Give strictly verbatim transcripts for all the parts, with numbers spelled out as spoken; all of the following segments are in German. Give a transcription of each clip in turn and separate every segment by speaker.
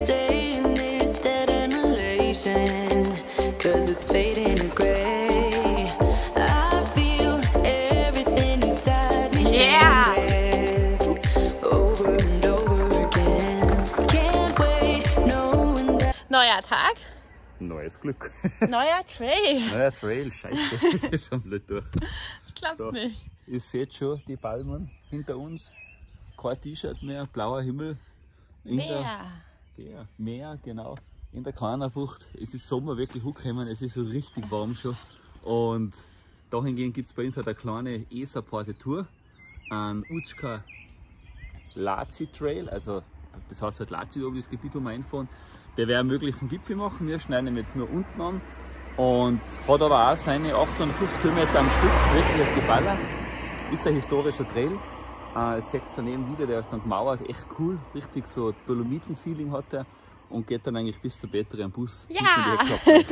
Speaker 1: stay in this dead end relation, 'cause it's fading gray. I feel everything inside me changes over and over again. Can't wait, knowing that.
Speaker 2: Neuer Tag.
Speaker 3: Neues Glück.
Speaker 2: Neuer Trail.
Speaker 3: Neuer Trail, scheiße, das ist schon blöd durch.
Speaker 2: Das klappt
Speaker 3: So,
Speaker 2: nicht.
Speaker 3: ihr seht schon die Palmen hinter uns. Kein T-Shirt mehr, blauer Himmel. In
Speaker 2: Meer.
Speaker 3: Der, ja, Meer, genau. In der Kana-Bucht. Es ist Sommer wirklich hochgekommen, es ist so richtig warm schon. Und dahingehend gibt es bei uns halt eine kleine E-Supported-Tour. Ein Utschka Lazi Trail, also das heißt halt Lazi oben, das Gebiet, wo wir einfahren. Der wäre möglich vom Gipfel machen, wir schneiden ihn jetzt nur unten an. Und hat aber auch seine achthundertfünfzig Kilometer am Stück, wirkliches Geballer. Ist ein historischer Trail. Äh, sechs daneben wieder, der ist dann gemauert, echt cool, richtig so Dolomiten-Feeling hat er und geht dann eigentlich bis zur Batterie am Bus.
Speaker 2: Ja!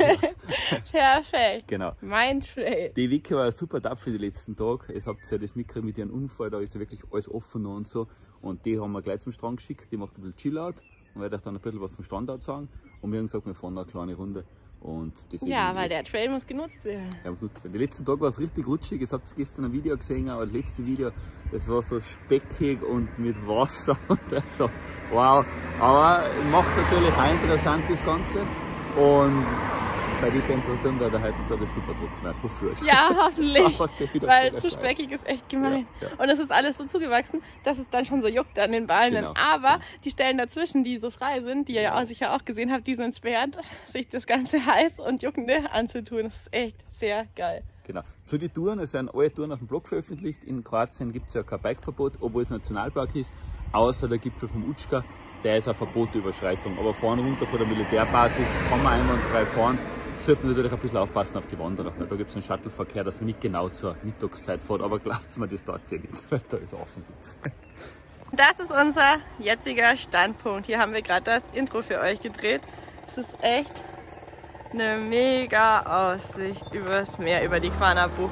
Speaker 2: Perfekt!
Speaker 3: Genau.
Speaker 2: Mein Trail.
Speaker 3: Die Vicky war super tapfer die letzten Tage. Jetzt habt ihr ja das mitgekriegt mit ihrem Unfall, da ist ja wirklich alles offen noch und so. Und die haben wir gleich zum Strand geschickt, die macht ein bisschen Chill-Out und werde euch dann ein bisschen was vom Standort sagen. Und wir haben gesagt, wir fahren noch eine kleine Runde. Und
Speaker 2: ja, weil der Trail muss genutzt werden.
Speaker 3: Ja, muss genutzt werden. Die letzten Tage war es richtig rutschig. Jetzt habt ihr gestern ein Video gesehen, aber das letzte Video, das war so speckig und mit Wasser und so. Wow. Aber macht natürlich auch interessant das Ganze. Und bei den Temperaturen wird er heute Tag super trocken werden. Wofür?
Speaker 2: Ja, hoffentlich. Weil zu speckig ist echt gemein. Ja, ja. Und es ist alles so zugewachsen, dass es dann schon so juckt an den Beinen. Genau. Aber genau. Die Stellen dazwischen, die so frei sind, die ihr ja sicher auch gesehen habt, die sind es wert, sich das ganze heiß und juckende anzutun. Das ist echt sehr geil. Genau.
Speaker 3: Zu den Touren, es werden alle Touren auf dem Blog veröffentlicht. In Kroatien gibt es ja kein Bikeverbot, obwohl es Nationalpark ist, außer der Gipfel vom Utschka. Der ist eine verbotene Überschreitung. Aber vorne runter von der Militärbasis kann man einwandfrei fahren. Sollten wir natürlich ein bisschen aufpassen auf die Wanderer, weil da gibt es einen Shuttleverkehr, dass man nicht genau zur Mittagszeit fährt, aber glaubt mir, das dauert sich nicht, weil da ist offen.
Speaker 2: Das ist unser jetziger Standpunkt. Hier haben wir gerade das Intro für euch gedreht. Es ist echt eine mega Aussicht übers Meer, über die Kana-Bucht.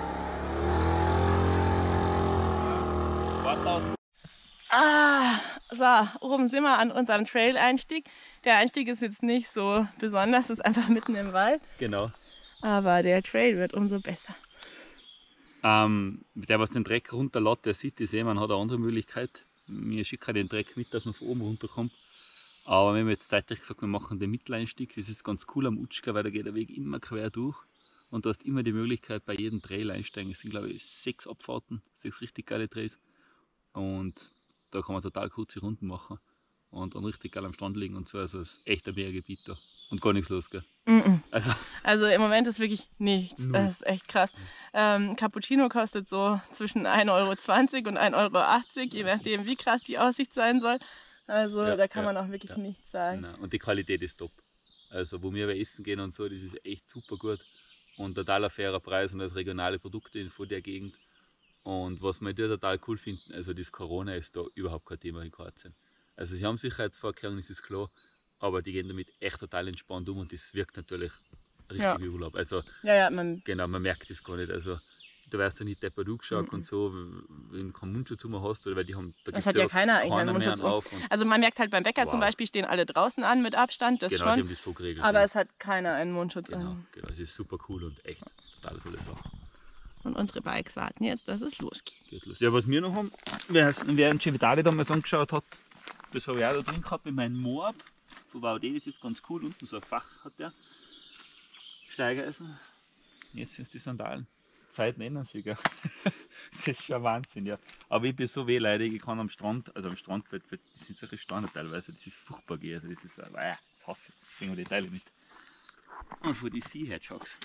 Speaker 2: Ah, so, oben sind wir an unserem Trail-Einstieg. Der Einstieg ist jetzt nicht so besonders, es ist einfach mitten im Wald.
Speaker 3: Genau.
Speaker 2: Aber der Trail wird umso besser.
Speaker 3: Ähm, der, was den Dreck runterlässt, der sieht das eh, man hat eine andere Möglichkeit. Wir schicken den Dreck mit, dass man von oben runterkommt. Aber wir haben jetzt zeitlich gesagt, wir machen den Mitteleinstieg. Das ist ganz cool am Utschka, weil da geht der Weg immer quer durch. Und du hast immer die Möglichkeit, bei jedem Trail einsteigen. Es sind, glaube ich, sechs Abfahrten, sechs richtig geile Trails. Und da kann man total kurze Runden machen und dann richtig geil am Strand liegen und so. Also es ist echt ein Meergebiet da und gar nichts los, gell? Mm -mm. Also,
Speaker 2: also im Moment ist wirklich nichts. Null. Das ist echt krass. Ähm, Cappuccino kostet so zwischen ein Euro zwanzig und ein Euro achtzig, je nachdem wie krass die Aussicht sein soll. Also ja, da kann ja, man auch wirklich ja. nichts sagen.
Speaker 3: Nein. Und die Qualität ist top. Also wo wir bei Essen gehen und so, das ist echt super gut. Und total fairer Preis und als regionale Produkte von der Gegend. Und was wir da total cool finden, also das Corona ist da überhaupt kein Thema in Kroatien. Also sie haben Sicherheitsvorkehrungen, das ist klar, aber die gehen damit echt total entspannt um und das wirkt natürlich richtig
Speaker 2: ja.
Speaker 3: wie Urlaub. Also
Speaker 2: ja, ja, man
Speaker 3: genau, man merkt das gar nicht. Also du wirst ja nicht deppert angeschaut mhm. und so, wenn du keinen Mundschutz um hast, oder weil die haben, da
Speaker 2: das hat ja, ja keiner einen Mundschutz auf. Also man merkt halt beim Bäcker wow. zum Beispiel, stehen alle draußen an mit Abstand, das
Speaker 3: genau,
Speaker 2: schon,
Speaker 3: die haben das so geregelt,
Speaker 2: aber
Speaker 3: ja.
Speaker 2: es hat keiner einen Mundschutz
Speaker 3: genau,
Speaker 2: an.
Speaker 3: Genau, es ist super cool und echt total tolle Sache.
Speaker 2: Und unsere Bikes warten jetzt, dass es losgeht.
Speaker 3: Geht los. Ja, was wir noch haben, wer, wer einen Civitali damals angeschaut hat, das habe ich auch da drin gehabt mit meinem Moab. Von V D, das ist ganz cool, unten so ein Fach hat der. Steigeisen. Jetzt sind es die Sandalen. Zeit nennen sie, gell? Das ist schon Wahnsinn, ja. Aber ich bin so wehleidig, ich kann am Strand, also am Strand, das sind solche Steine teilweise, das ist furchtbar gehen. Also das ist, äh, das hasse ich, bringen wir die Teile mit. Und von die Sea Hedgehogs.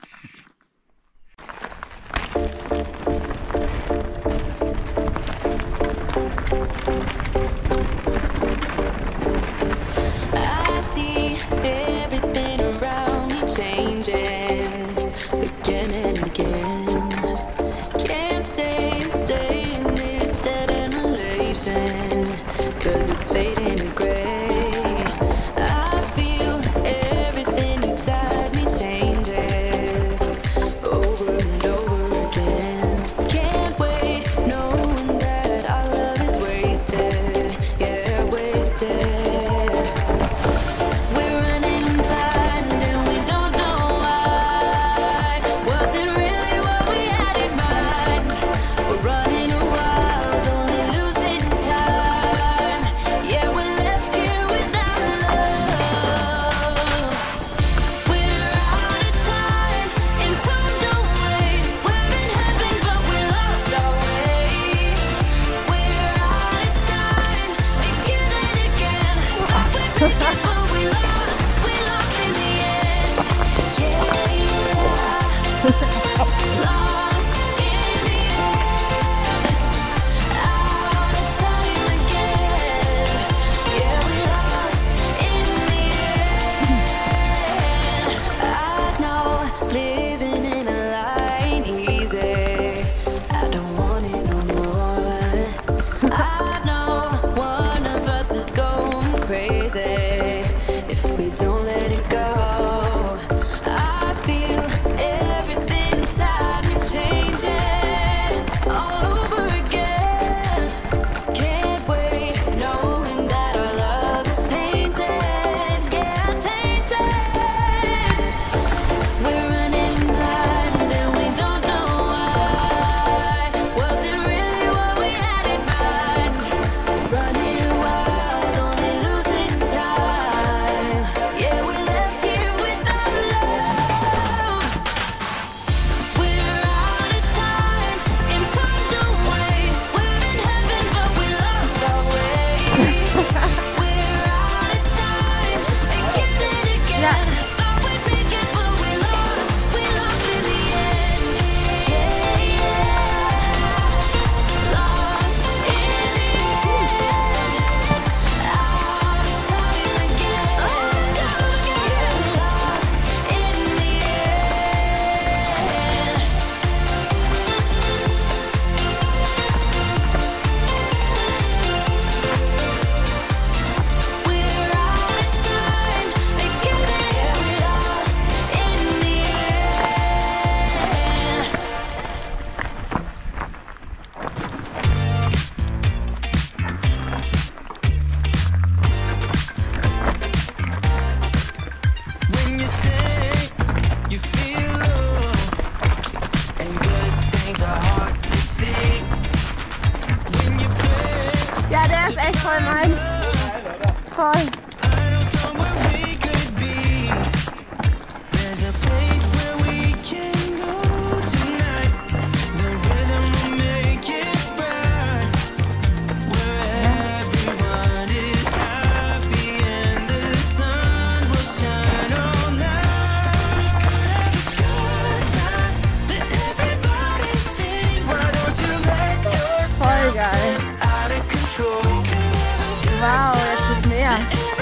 Speaker 1: I see everything around me changing again and again. Can't stay, stay in this dead end relation, 'cause it's fading gray. I feel everything inside me changes over and over again. Can't wait, knowing that our love is wasted, yeah, wasted.
Speaker 2: Wow, jetzt ist mehr.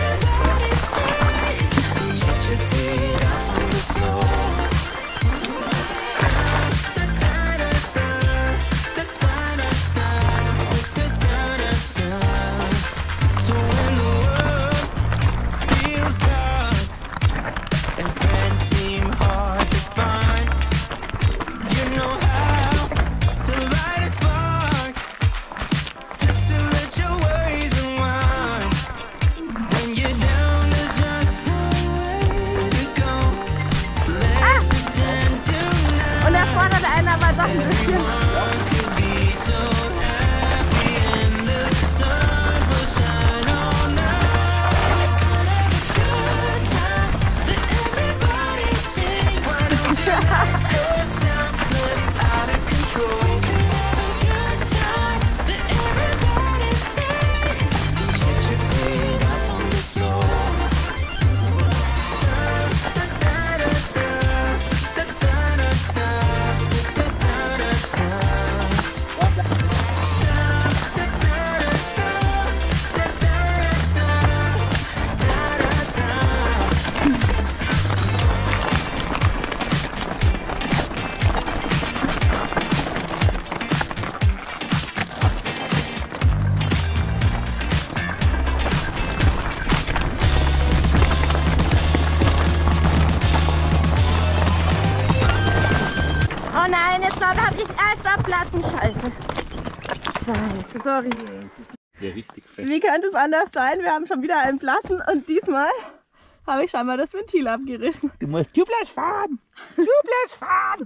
Speaker 2: Oh nein, jetzt habe ich Eisabplatten. Scheiße. Scheiße, sorry.
Speaker 3: Ja, richtig fett.
Speaker 2: Wie könnte es anders sein? Wir haben schon wieder einen Platten und diesmal habe ich scheinbar das Ventil abgerissen.
Speaker 3: Du musst Tubeless fahren! Tubeless fahren!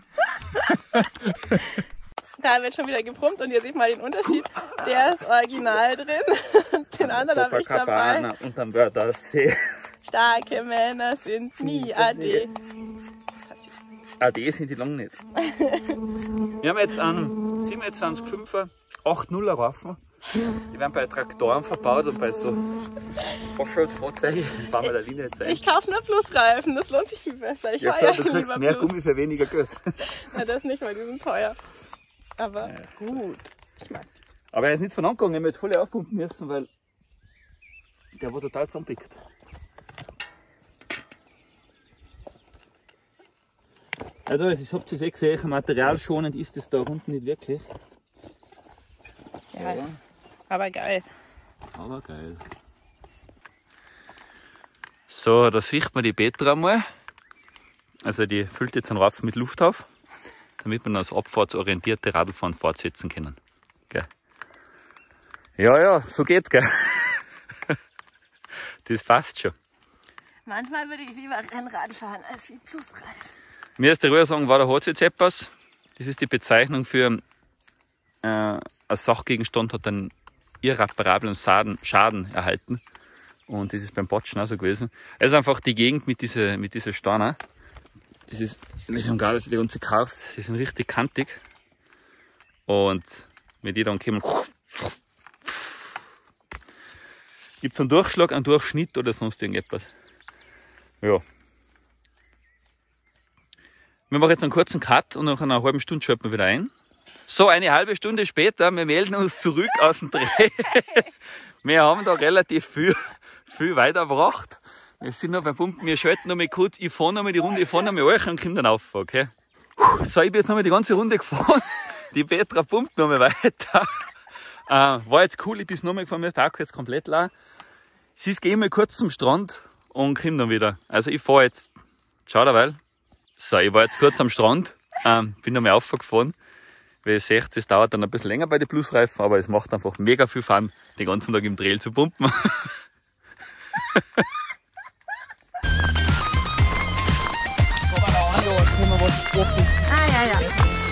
Speaker 2: Da wird schon wieder gebrummt und ihr seht mal den Unterschied. Der ist original drin, den anderen habe ich dabei.
Speaker 3: Und am Wörthersee.
Speaker 2: Starke Männer sind nie Ade.
Speaker 3: Ade sind die lang nicht. Wir haben jetzt einen siebenundzwanzig Komma fünfer acht nuller Waffen Die werden bei Traktoren verbaut und bei so Offroad-Fahrzeugen fahren wir der Linie jetzt ein.
Speaker 2: Ich kaufe nur Plusreifen, das lohnt sich viel besser. Ich
Speaker 3: ja,
Speaker 2: fahre
Speaker 3: klar, du kriegst mehr Plus. Gummi für weniger Geld.
Speaker 2: Na, das nicht, weil die sind teuer. Aber ja. Gut, ich mag die.
Speaker 3: Aber er ist nicht von angegangen, er hätte voll aufpumpen müssen, weil der war total zusammenpickt. Also, ich habt es eh gesehen, materialschonend ist es da unten nicht wirklich.
Speaker 2: Ja, ja. Aber geil.
Speaker 3: Aber geil. So, da sieht man die Petra mal. Also die füllt jetzt einen Rauf mit Luft auf, damit man das abfahrtsorientierte Radlfahren fortsetzen können. Gell? Ja, ja, so geht's, gell? Das passt schon.
Speaker 2: Manchmal würde ich lieber Rennrad fahren als wie Plusrad.
Speaker 3: Mir ist der Rührsagen war der H C Z-Pass. Das ist die Bezeichnung für äh, ein Sachgegenstand hat einen irreparablen Schaden, Schaden erhalten. Und das ist beim Botschen auch so gewesen. Es ist einfach die Gegend mit dieser mit dieser Steine. Das ist nicht egal, also die ganze Karst, die sind richtig kantig. Und wenn die dann kommen, gibt es einen Durchschlag, einen Durchschnitt oder sonst irgendetwas. Ja. Wir machen jetzt einen kurzen Cut und nach einer halben Stunde schalten wir wieder ein. So, eine halbe Stunde später, wir melden uns zurück aus dem Dreh. Wir haben da relativ viel, viel weitergebracht. Wir sind noch beim Pumpen, wir schalten noch mal kurz, ich fahre noch mal die Runde, ich fahre noch mal euch und komme dann rauf, okay? So, ich bin jetzt noch mal die ganze Runde gefahren. Die Petra pumpt noch mal weiter. Äh, war jetzt cool, ich bin noch mal gefahren, mir ist der Akku jetzt komplett leer. Sie ist gehen mal kurz zum Strand und komme dann wieder. Also ich fahre jetzt, schau derweil. So, ich war jetzt kurz am Strand, ähm, bin noch mal aufgefahren. Wie ihr seht, es dauert dann ein bisschen länger bei den Plusreifen, aber es macht einfach mega viel Fun, den ganzen Tag im Trail zu pumpen.
Speaker 2: Ah, ja, ja.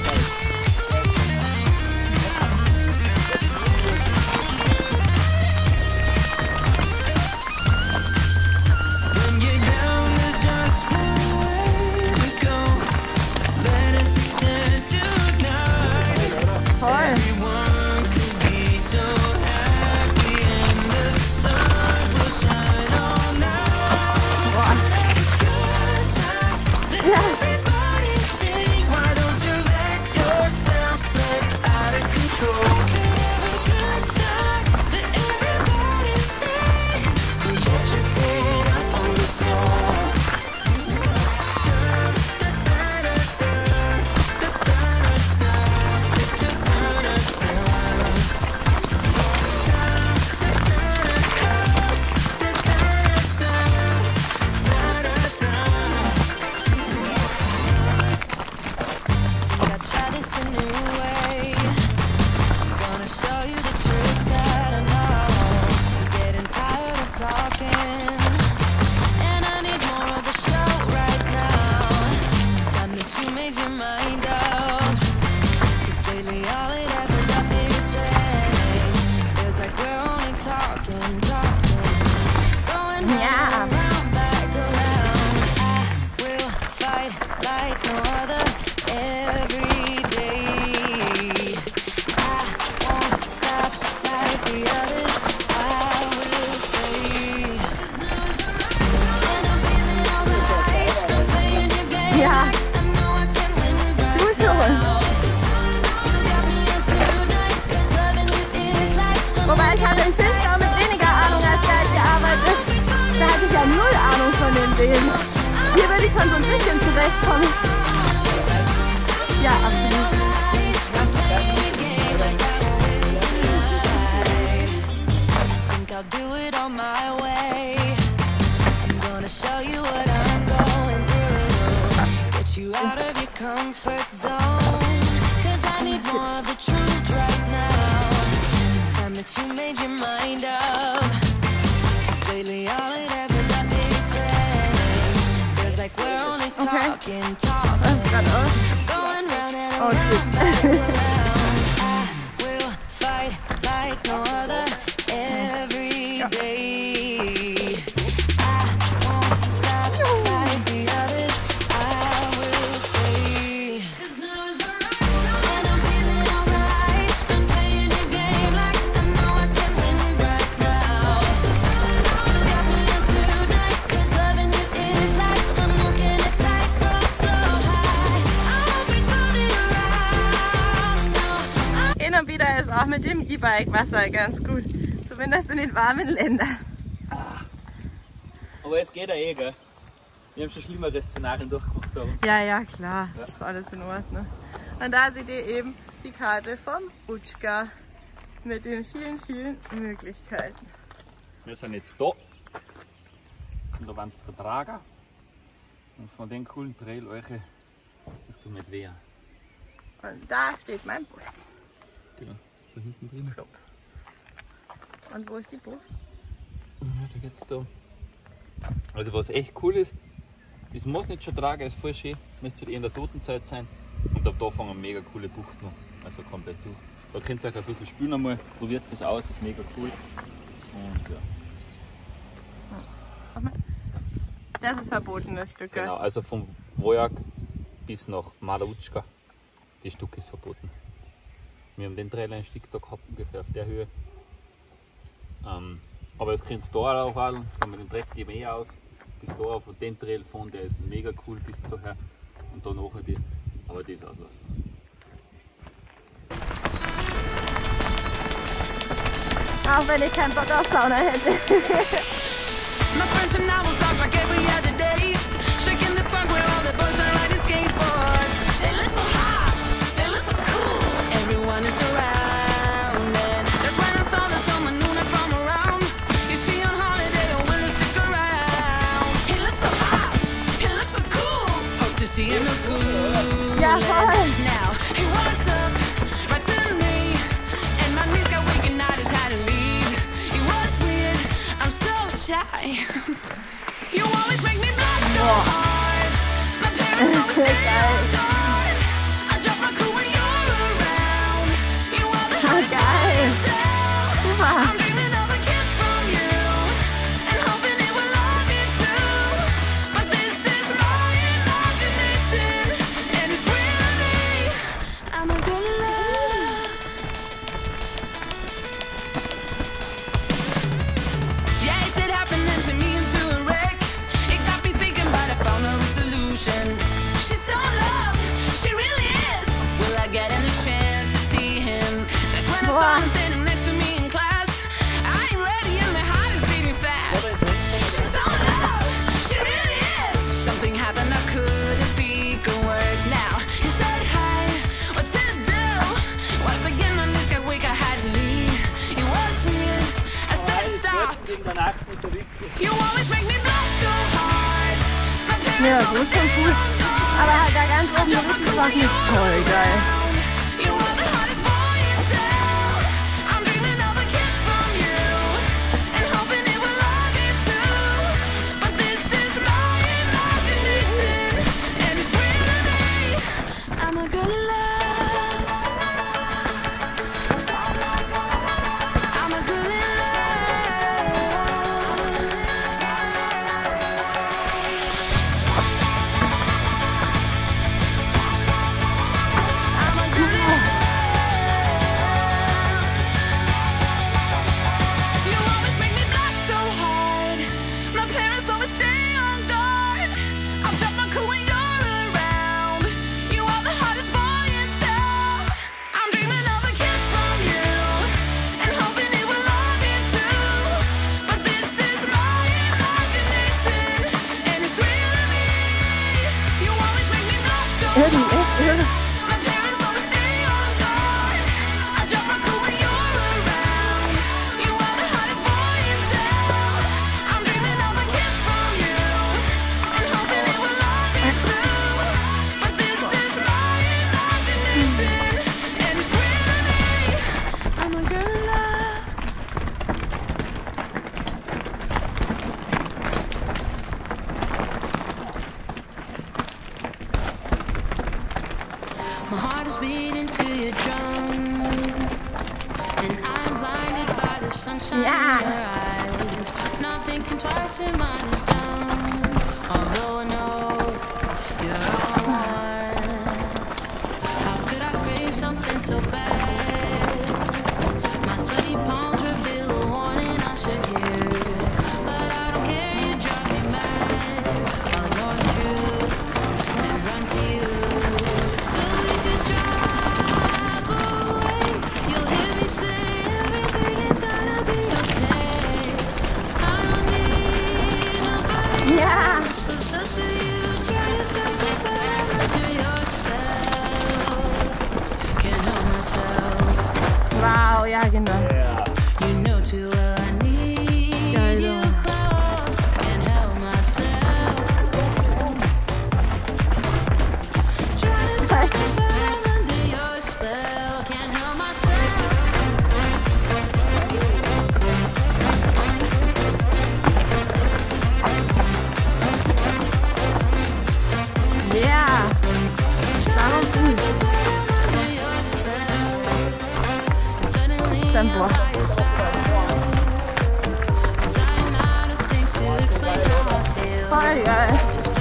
Speaker 2: Ja. Du schon. Wobei ich hatte im Filmstau mit weniger Ahnung als der gearbeitet. Da hatte ich ja null Ahnung von den Dingen. Hier würde ich schon so ein bisschen zurechtkommen. Ja, absolut. I'll do it on my way. I'm gonna show you what I'm going through. Get you out of your comfort zone. Cause I need more of the truth right now. It's time that you made your mind up. Cause lately all it ever does is change. Feels like we're only talking, okay. talking. Going round and around, oh, back around. I will fight like no other. Every day, I won't stop like the others. I will stay. 'Cause now is the right time, and I'm feeling alright. I'm playing your game like I know auch mit dem E-Bike-Wasser ganz gut. Zumindest in den warmen Ländern.
Speaker 3: Aber es geht ja eh, gell? Wir haben schon schlimmere Szenarien durchgemacht.
Speaker 2: Ja, ja, klar. Das ist alles in Ordnung. Und da seht ihr eben die Karte vom Utschka mit den vielen, vielen Möglichkeiten.
Speaker 3: Wir sind jetzt da. Und da werden sie getragen. Und von den coolen Trail euch Richtung Medvea.
Speaker 2: Und da steht mein Bus.
Speaker 3: Genau, da hinten drin.
Speaker 2: Flop. Und wo ist die Bus?
Speaker 3: Ja, da geht's da. Also was echt cool ist, das muss nicht schon tragen, ist voll schön. Müsste halt eh in der Totenzeit sein. Und ab da fangen mega coole Buchten an. Also komplett durch. Da könnt ihr euch ein bisschen spülen einmal, probiert es aus, ist mega cool. Und ja.
Speaker 2: Das ist verboten, das Stück.
Speaker 3: Genau, also vom Vojak bis nach Mala Utschka, das Stück ist verboten. Wir haben den Trail ein Stück da gehabt, ungefähr auf der Höhe. Ähm, aber das könnt ihr da auch fahren, kann man den Dreck geben eh aus. Bis da auf den Trail fahren, der ist mega cool bis daher. Und dann nachher die, aber die ist auslassen.
Speaker 2: Auch wenn ich keinen Bock auf Sauna hätte.
Speaker 1: My friends and I will talk like every other day. Shaking the park where all the boys are riding skateboards. They look so hot, they look so cool. Everyone is around, and that's when I saw that someone new from around. You see on holiday, don't willing to stick around. He looks so hot, he looks so cool. Hope to see him in school.
Speaker 2: Ja, voll.
Speaker 1: Now he walked up right to me, and my knees got weak and I just had to leave. It was weird, I'm so shy. You always make me blush so hard. My parents always say I'm gone. I drop my cool when you're around. You are the hottest boy in town. I'm dreaming of a kiss from you and hoping it will all be true. But this is my imagination and it's real to me. I'm a girl in love. Yeah, it did happen then to me into a wreck. It got me thinking, but I found a solution. She's so in love, she really is. Will I get any chance to see him? That's when I saw him standing next to me in class. I ain't ready and my heart is beating fast. She's so in love, she really is. Something happened, I couldn't speak a word. Now he said hi, what to do? Once again my knees got weak, I had to leave. It was weird, I said stop. You always make me blush so hard. My
Speaker 2: Ja,
Speaker 1: parents
Speaker 2: so
Speaker 1: always
Speaker 2: ist schon
Speaker 1: say
Speaker 2: gut.
Speaker 1: I'm gone.
Speaker 2: Aber halt da ganz oben der Rücken war nicht voll geil.
Speaker 1: You are the hottest boy in town. I'm dreaming of a kiss from you and hoping it will all be true. But this is my imagination and it's real to me. I'm a girl in love. I'm a girl in love. I'm a girl in love. You always make me blush so hard. My parents always stay on guard. I'll drop my cool when you're around. You are the hottest boy in town. I'm dreaming of a kiss from you and hoping it will all be true. But this is my imagination and it's real to me. You always make me blush so
Speaker 2: Irgendwie
Speaker 1: hard.
Speaker 2: echt irre.
Speaker 1: My parents always stay on guard. I drop my cool when you're around. You are the hottest boy in town. I'm dreaming of a kiss from you and hoping it will all be true. But this is my imagination and it's real to me. I'm a girl in love. My heart is beating to your drum, and I'm blinded by the sunshine
Speaker 2: Yeah.
Speaker 1: in your eyes. Not thinking twice, your mind is done. Although I know you're all I want. How could I crave something so bad? My sweaty palms reveal a warning I should hear, but I don't care. You drive me mad. I'll ignore the truth and run to you. So we could drive away. You'll hear me say
Speaker 2: Ja. Wow, ja genau.
Speaker 3: Ja.
Speaker 2: Geil. Ja. Warum gut? Dann boah. Voll geil.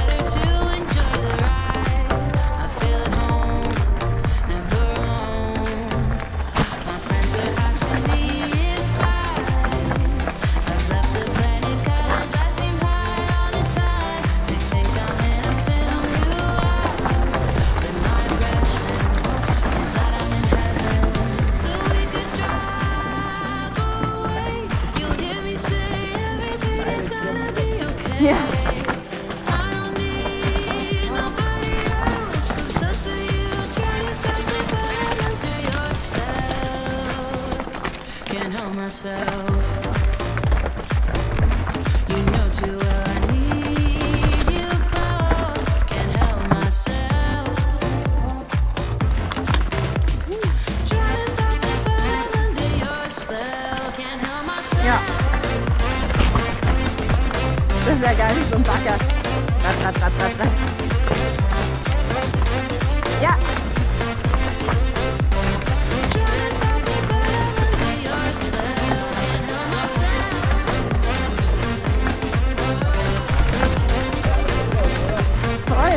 Speaker 2: Ja. Ja. Das wäre geil, so ein Bagger. Rat, rat, rat, rat, rat. Ja. Toll.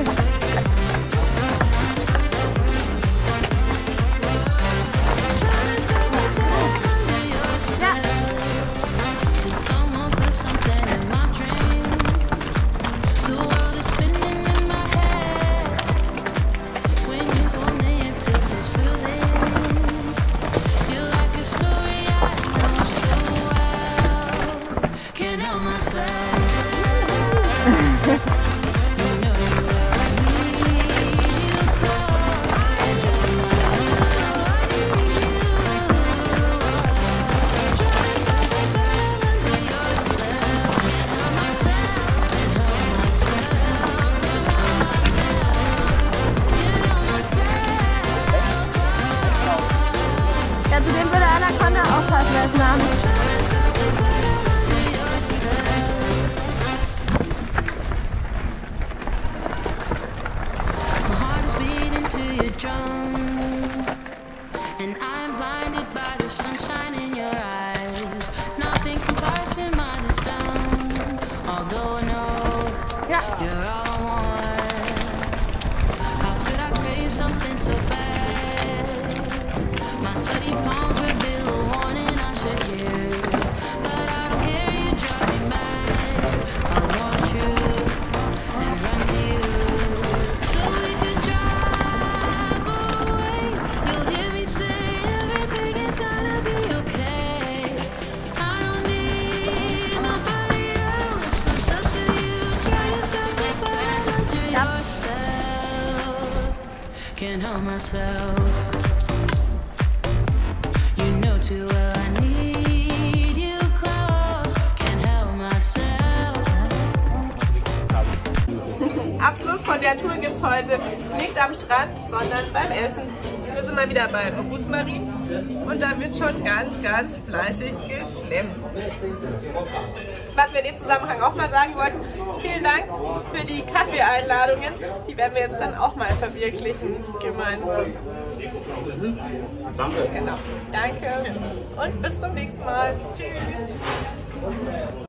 Speaker 2: Ja, zu dem würde Anaconda aufpassen als Name. Ja.
Speaker 1: Can't help myself. You know too well I need you close. Can't help myself.
Speaker 2: Abschluss von der Tour gibt es heute nicht am Strand, sondern beim Essen. Wir sind mal wieder beim Rosmarin und da wird schon ganz, ganz fleißig geschlemmt. Was wir in dem Zusammenhang auch mal sagen wollten, vielen Dank für die Kaffeeeinladungen. Die werden wir jetzt dann auch mal verwirklichen gemeinsam.
Speaker 3: Danke.
Speaker 2: Genau. Danke und bis zum nächsten Mal. Tschüss.